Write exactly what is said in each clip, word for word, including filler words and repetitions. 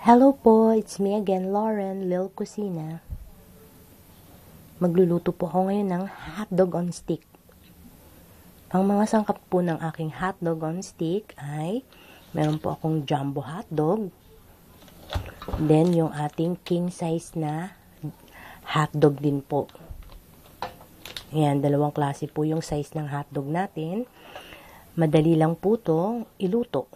Hello po, it's me again, Lauren, Lil Kusina. Magluluto po ako ngayon ng hotdog on stick. Ang mga sangkap po ng aking hotdog on stick ay meron po akong jumbo hotdog. Then, yung ating king size na hotdog din po. Ayan, dalawang klase po yung size ng hotdog natin. Madali lang po ito iluto.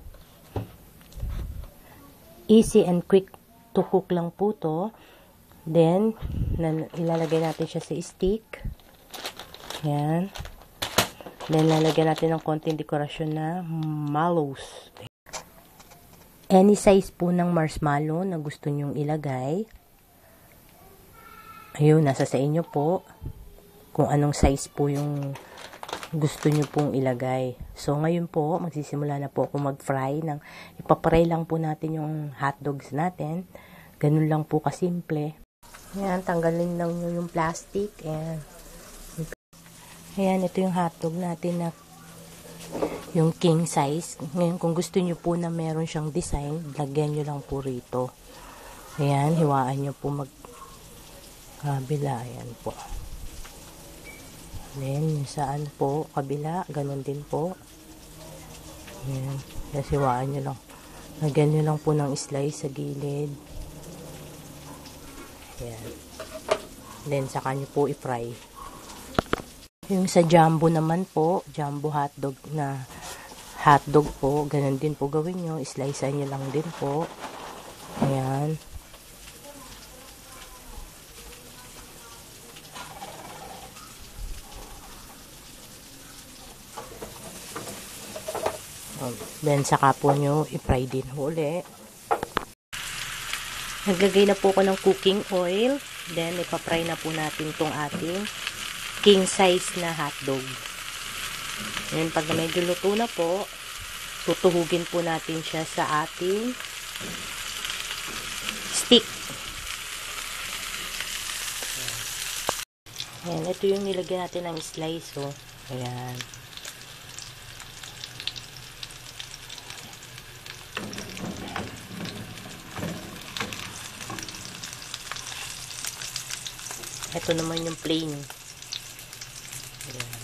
Easy and quick to cook lang po to. Then, ilalagay natin siya sa stick. Ayan. Then, lalagyan natin ng konting dekorasyon na mallows. Any size po ng marshmallow na gusto nyong ilagay. Ayun, nasa sa inyo po. Kung anong size po yung gusto nyo pong ilagay. So, ngayon po, magsisimula na po ako mag-fry. Ng, ipapray lang po natin yung hotdogs natin. Ganun lang po kasimple. Ayan, tanggalin lang nyo yung plastic. Ayan. Ayan, ito yung hotdog natin na yung king size. Ngayon, kung gusto nyo po na meron siyang design, lagyan nyo lang po rito. Ayan, hiwaan nyo po mag kabila. Ayan po. Then, saan po, kabila, ganun din po. Ayan. Kasi hiwaan nyo lang. Lagyan nyo lang po ng slice sa gilid. Ayan. Then, saka nyo po i-fry. Yung sa jumbo naman po, jumbo hotdog na hotdog po, ganun din po gawin nyo. Slice nyo lang din po. Ayan. Then, saka po nyo i-fry din uli. Naglagay na po ako ng cooking oil. Then, ipapry na po natin itong ating king size na hotdog. Then, pag medyo luto na po, tutuhugin po natin siya sa ating stick. Ayan, ito yung nilagyan natin ng slice. Oh. Ayan. Ito naman yung plain. Ayan.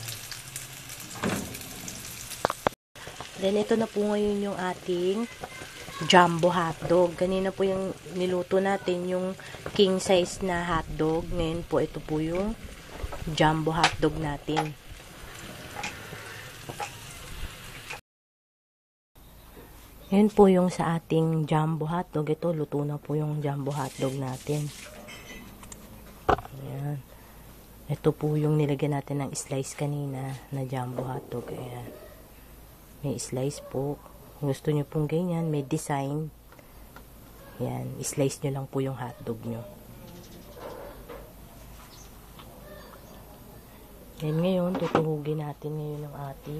Then, ito na po ngayon yung ating jumbo hotdog. Ganina po yung niluto natin, yung king size na hotdog. Ngayon po, ito po yung jumbo hotdog natin. Yan po yung sa ating jumbo hotdog. Ito, luto na po yung jumbo hotdog natin. Ayan. Ito po yung nilagyan natin ng slice kanina na jumbo hotdog. Ayan. May slice po. Kung gusto nyo pong ganyan, may design. Ayan. Slice nyo lang po yung hotdog nyo. Ayan, ngayon, tutuhugin natin ngayon ang ating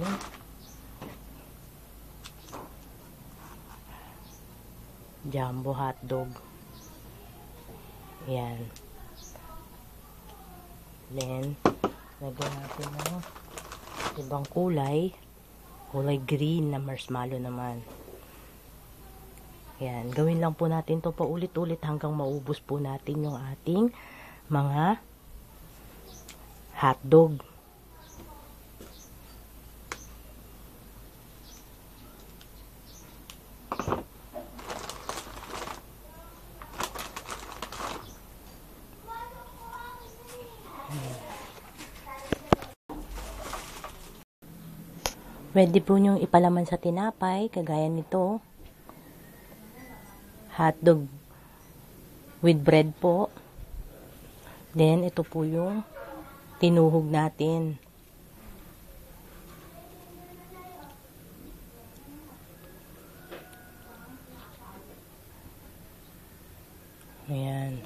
jumbo hotdog. Ayan. Then, lagyan natin ng ibang kulay. Kulay green na marshmallow naman. Ayan. Gawin lang po natin to paulit-ulit hanggang maubos po natin yung ating mga hotdog. Pwede po nyong ipalaman sa tinapay, kagaya nito. Hotdog with bread po. Then, ito po yung tinuhog natin. Ayan.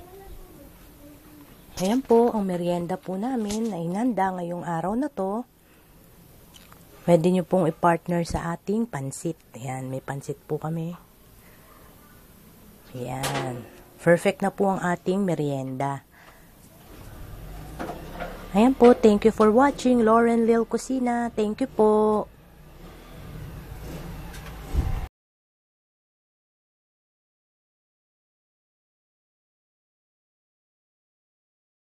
Ayan po, ang merienda po namin na inanda ngayong araw na to. Pwede nyo pong i-partner sa ating pansit. Ayan, may pansit po kami. Ayan. Perfect na po ang ating merienda. Ayan po, thank you for watching. Lauren Lil Kusina. Thank you po.